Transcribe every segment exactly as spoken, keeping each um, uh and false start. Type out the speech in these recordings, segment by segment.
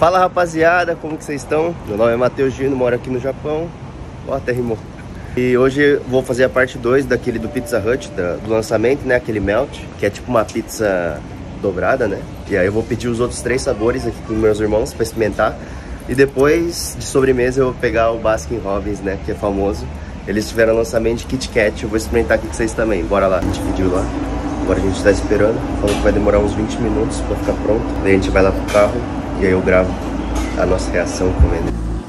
Fala rapaziada, como que vocês estão? Meu nome é Matheus Gino, moro aqui no Japão. Ó, até rimou. E hoje vou fazer a parte dois daquele do Pizza Hut, da, do lançamento, né? Aquele melt, que é tipo uma pizza dobrada, né? E aí eu vou pedir os outros três sabores aqui com meus irmãos pra experimentar. E depois, de sobremesa, eu vou pegar o Baskin Robbins, né? Que é famoso. Eles tiveram lançamento de Kit Kat, eu vou experimentar aqui com vocês também. Bora lá, a gente pediu lá. Agora a gente tá esperando, falou que vai demorar uns vinte minutos pra ficar pronto. Daí a gente vai lá pro carro e aí eu gravo a nossa reação comendo.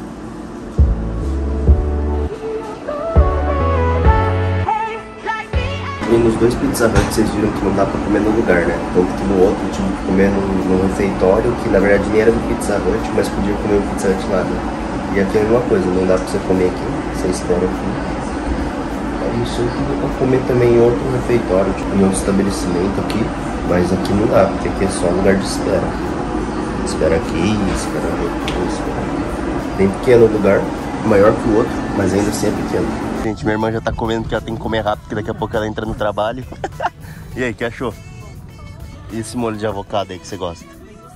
E nos dois Pizza Hut vocês viram que não dá pra comer no lugar, né? Tanto que no outro eu tive que comer num, num refeitório, que na verdade nem era do Pizza Hut, mas podia comer o Pizza Hut lá, né? E aqui é a mesma coisa, não dá pra você comer aqui, você espera aqui. É isso aqui dá pra comer também em outro refeitório, tipo em outro estabelecimento aqui, mas aqui não dá, porque aqui é só lugar de espera. Espera aqui, espera aqui, espera aqui. Bem pequeno o lugar, maior que o outro, mas ainda assim é pequeno. Gente, minha irmã já tá comendo porque ela tem que comer rápido, porque daqui a pouco ela entra no trabalho. E aí, que achou? E esse molho de avocado aí que você gosta?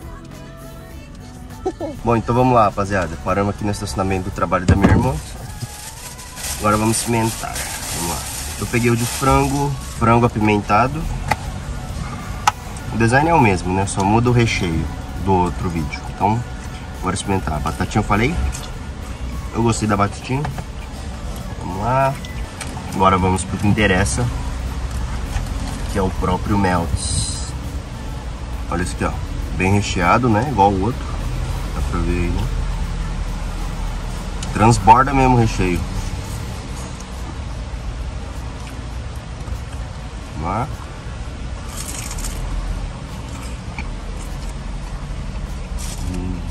Bom, então vamos lá, rapaziada. Paramos aqui no estacionamento do trabalho da minha irmã. Agora vamos experimentar. Vamos lá. Eu peguei o de frango, frango apimentado. O design é o mesmo, né? Só muda o recheio do outro vídeo. Então, bora experimentar. A batatinha eu falei. Eu gostei da batatinha. Vamos lá. Agora vamos pro que interessa, que é o próprio Melts. Olha esse aqui, ó. Bem recheado, né? Igual o outro. Dá pra ver aí, né? Transborda mesmo o recheio. Vamos lá. Hum.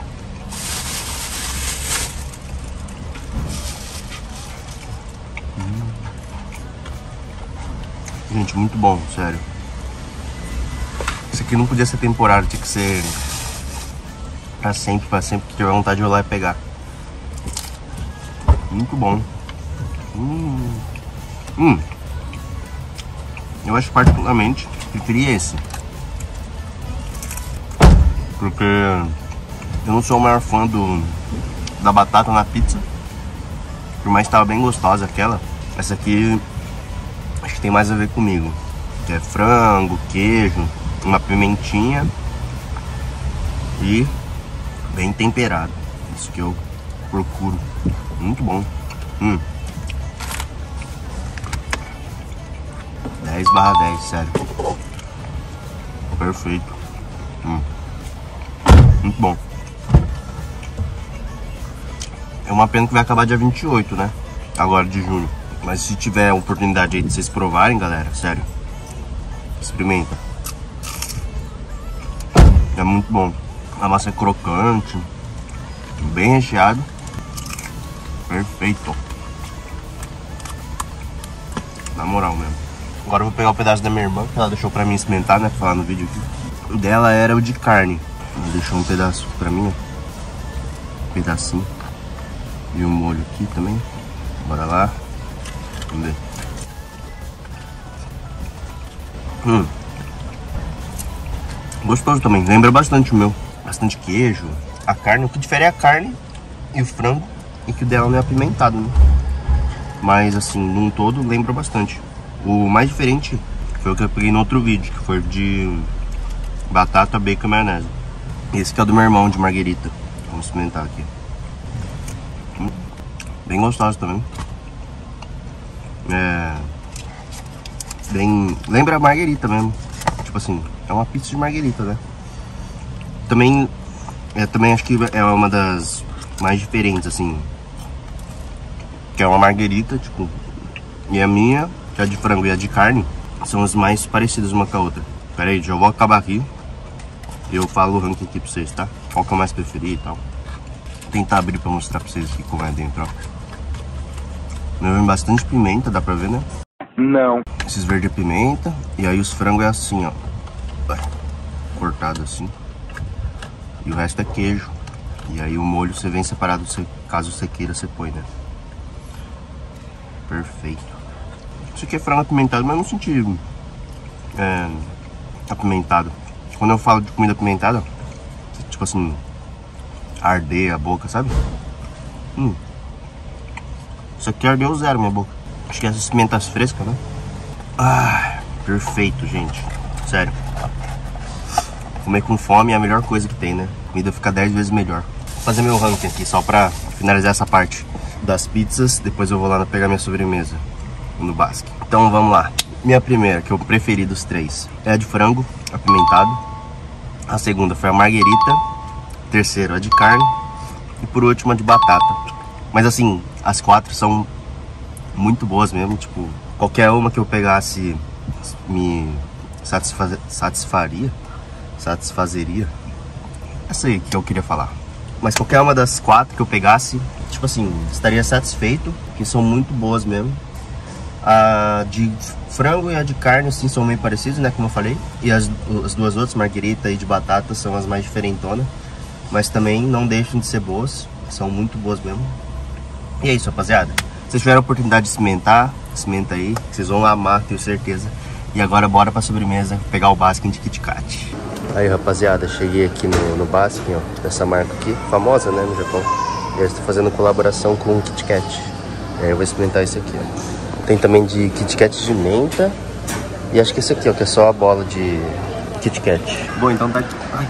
Hum. Gente, muito bom, sério. Isso aqui não podia ser temporário, tinha que ser pra sempre, pra sempre que tiver vontade de ir lá e pegar. Muito bom. Hum. Hum. Eu acho particularmente preferi esse, porque eu não sou o maior fã do, da batata na pizza. Por mais que tava bem gostosa aquela, essa aqui acho que tem mais a ver comigo. Que é frango, queijo, uma pimentinha e bem temperado. Isso que eu procuro. Muito bom. Hum. dez barra dez, sério. Perfeito. Hum. Muito bom. É uma pena que vai acabar dia vinte e oito, né? Agora de junho. Mas se tiver a oportunidade aí de vocês provarem, galera, sério, experimenta. É muito bom. A massa é crocante, bem recheado. Perfeito. Na moral mesmo. Agora eu vou pegar o pedaço da minha irmã, que ela deixou pra mim experimentar, né? Falar no vídeo aqui. O dela era o de carne. Ela deixou um pedaço pra mim, ó. Um pedacinho. E um molho aqui também. Bora lá. Vamos ver. Hum. Gostoso também. Lembra bastante o meu. Bastante queijo. A carne. O que difere é a carne e o frango. E que o dela não é apimentado, né? Mas assim, num todo, lembra bastante. O mais diferente foi o que eu peguei no outro vídeo, que foi de batata, bacon e maionese. Esse que é o do meu irmão, de marguerita. Vamos experimentar aqui. Hum, bem gostoso também. É... Bem... Lembra a marguerita mesmo. Tipo assim, é uma pizza de marguerita, né? Também... É, também acho que é uma das mais diferentes, assim. Que é uma marguerita, tipo... E a minha... que a de frango e a de carne, são as mais parecidas uma com a outra. Pera aí, já vou acabar aqui e eu falo o ranking aqui pra vocês, tá? Qual que eu mais preferi e tal. Vou tentar abrir pra mostrar pra vocês aqui como é dentro, ó. Meu vem bastante pimenta, dá pra ver, né? Não. Esses verdes é pimenta. E aí os frangos é assim, ó. Cortado assim. E o resto é queijo. E aí o molho você vem separado, caso você queira, você põe, né? Perfeito. Isso aqui é frango apimentado, mas eu não senti é, apimentado. Quando eu falo de comida apimentada, tipo assim, arder a boca, sabe? Hum. Isso aqui ardeu zero minha boca. Acho que essas pimentas frescas, né? Ah, perfeito, gente. Sério. Comer com fome é a melhor coisa que tem, né? A comida fica dez vezes melhor. Vou fazer meu ranking aqui, só pra finalizar essa parte das pizzas. Depois eu vou lá pegar minha sobremesa no Basque. Então vamos lá. Minha primeira, que eu preferi dos três, é a de frango apimentado. A segunda foi a marguerita. A terceira, a de carne. E por último, a de batata. Mas assim, as quatro são muito boas mesmo. Tipo, qualquer uma que eu pegasse me satisfaz... satisfaria. Satisfazeria. Essa aí que eu queria falar. Mas qualquer uma das quatro que eu pegasse, tipo assim, estaria satisfeito. Que são muito boas mesmo. A de frango e a de carne, assim, são meio parecidas, né, como eu falei. E as, as duas outras, marguerita e de batata, são as mais diferentonas. Mas também não deixam de ser boas. São muito boas mesmo. E é isso, rapaziada. Se vocês tiverem a oportunidade de experimentar, experimenta aí. Vocês vão amar, tenho certeza. E agora bora pra sobremesa, pegar o Baskin de Kit Kat. Aí, rapaziada, cheguei aqui no, no Baskin, ó, dessa marca aqui, famosa, né, no Japão. E eles estão fazendo colaboração com o Kit Kat. E aí eu vou experimentar esse aqui, ó. Tem também de Kit Kat de menta. E acho que esse aqui, ó, que é só a bola de Kit Kat. Bom, então tá aqui. Ai.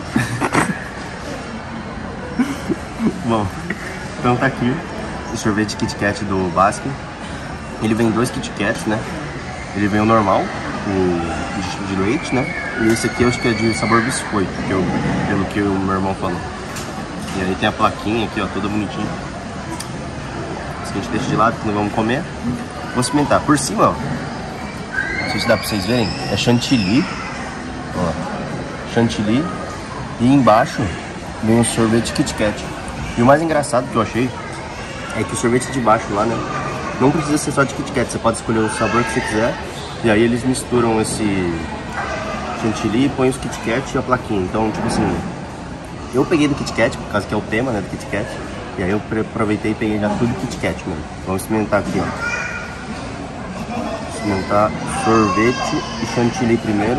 Bom, então tá aqui o sorvete Kit Kat do Baskin. Ele vem dois Kit Kats, né? Ele vem o normal, o de leite, né? E esse aqui eu acho que é de sabor biscoito, que eu, pelo que o meu irmão falou. E aí tem a plaquinha aqui, ó, toda bonitinha. Isso que a gente deixa de lado, que nós vamos comer. Vou experimentar. Por cima, ó, não sei se dá pra vocês verem, é chantilly. Ó, chantilly. E embaixo vem o sorvete Kit Kat. E o mais engraçado que eu achei é que o sorvete de baixo lá, né, não precisa ser só de Kit Kat, você pode escolher o sabor que você quiser. E aí eles misturam esse chantilly e põem os Kit Kat e a plaquinha. Então, tipo assim, eu peguei do Kit Kat, por causa que é o tema, né, do Kit Kat. E aí eu aproveitei e peguei já tudo Kit Kat mesmo. Vamos experimentar aqui, ó. Experimentar sorvete e chantilly primeiro.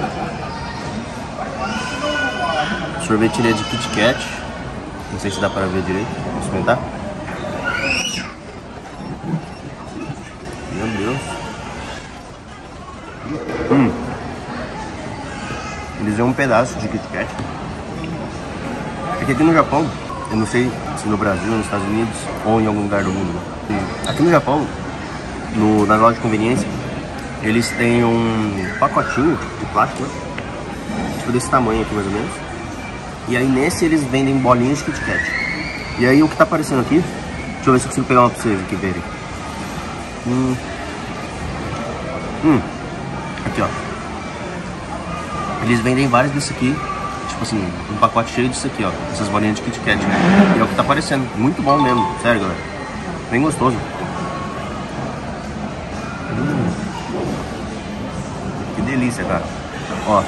O sorvete ele é de Kit Kat. Não sei se dá para ver direito. Vamos experimentar. Meu Deus. Hum. Eles dão um pedaço de Kit Kat. Porque aqui no Japão, eu não sei se no Brasil, nos Estados Unidos ou em algum lugar do mundo. Aqui no Japão, no, na loja de conveniência, eles têm um pacotinho de plástico, né? Tipo desse tamanho aqui mais ou menos. E aí nesse eles vendem bolinhas de Kit Kat. E aí o que tá aparecendo aqui, deixa eu ver se eu consigo pegar uma pra vocês aqui verem. Hum. Hum. Aqui, ó. Eles vendem vários desse aqui. Tipo assim, um pacote cheio disso aqui, ó. Essas bolinhas de Kit Kat, né? E é o que tá aparecendo. Muito bom mesmo. Sério, galera. Bem gostoso. Hum. Que delícia, cara. Ó.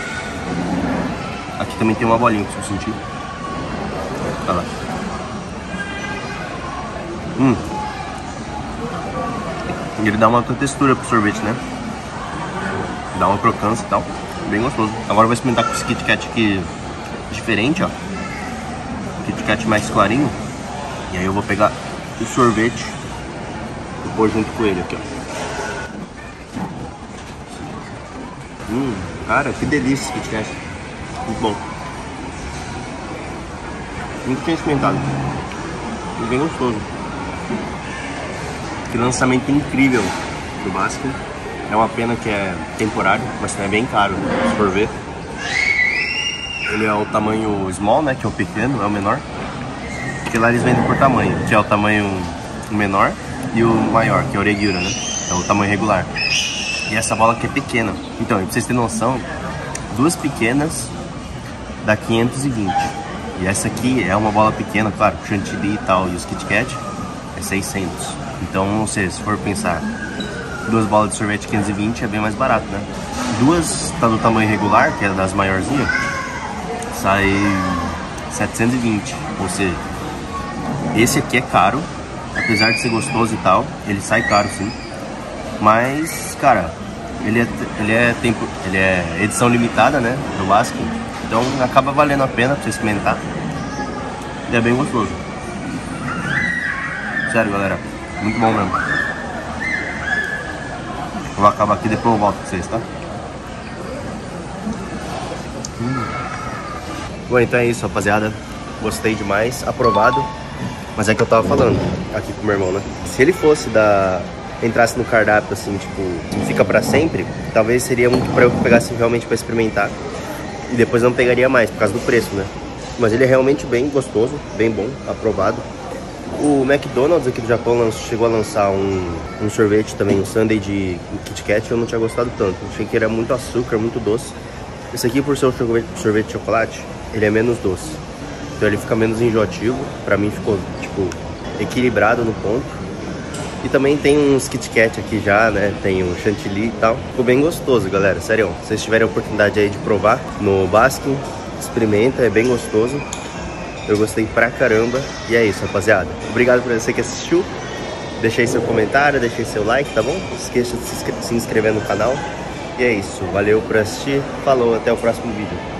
Aqui também tem uma bolinha, se eu sentir. Olha lá. Hum. E ele dá uma outra textura pro sorvete, né? Dá uma crocância e tal. Bem gostoso. Agora eu vou experimentar com esse Kit Kat aqui diferente, ó. Kit Kat mais clarinho. E aí eu vou pegar o sorvete e pôr junto com ele aqui, ó. Hum, cara, que delícia esse Kit Kat. Muito bom. Nunca tinha experimentado. E bem gostoso. Que lançamento incrível do Baskin. É uma pena que é temporário, mas também é bem caro, né? Se for ver. Ele é o tamanho small, né? Que é o pequeno, é o menor. Porque lá eles vendem por tamanho, que é o tamanho menor e o maior, que é o regular, né? É o tamanho regular. E essa bola aqui é pequena. Então, pra vocês terem noção, duas pequenas dá quinhentos e vinte. E essa aqui é uma bola pequena, claro, com chantilly e tal, e os Kit Kat é seiscentos. Então, não sei, se for pensar, duas bolas de sorvete quinhentos e vinte é bem mais barato, né? Duas tá do tamanho regular, que é das maiorzinhas, sai setecentos e vinte. Ou seja, esse aqui é caro, apesar de ser gostoso e tal, ele sai caro sim. Mas, cara, ele é, ele é, tempo, ele é edição limitada, né? Do Baskin. Então acaba valendo a pena pra você experimentar. E é bem gostoso. Sério, galera. Muito bom mesmo. Eu vou acabar aqui e depois eu volto com vocês, tá? Hum. Bom, então é isso, rapaziada. Gostei demais. Aprovado. Mas é que eu tava falando aqui com o meu irmão, né? Se ele fosse da... entrasse no cardápio, assim, tipo, fica pra sempre, talvez seria um pra eu pegasse realmente pra experimentar. E depois não pegaria mais, por causa do preço, né? Mas ele é realmente bem gostoso, bem bom, aprovado. O McDonald's aqui do Japão chegou a lançar um, um sorvete também, um sundae de Kit Kat, eu não tinha gostado tanto. Eu achei que era muito açúcar, muito doce. Esse aqui, por ser um sorvete, sorvete de chocolate, ele é menos doce. Então ele fica menos enjoativo. Pra mim ficou, tipo, equilibrado no ponto. E também tem uns Kit Kat aqui já, né? Tem um chantilly e tal. Ficou bem gostoso, galera. Sério, se vocês tiverem a oportunidade aí de provar no Baskin, experimenta, é bem gostoso. Eu gostei pra caramba. E é isso, rapaziada. Obrigado por você que assistiu. Deixa aí seu comentário, deixa aí seu like, tá bom? Não esqueça de se inscrever no canal. E é isso. Valeu por assistir. Falou, até o próximo vídeo.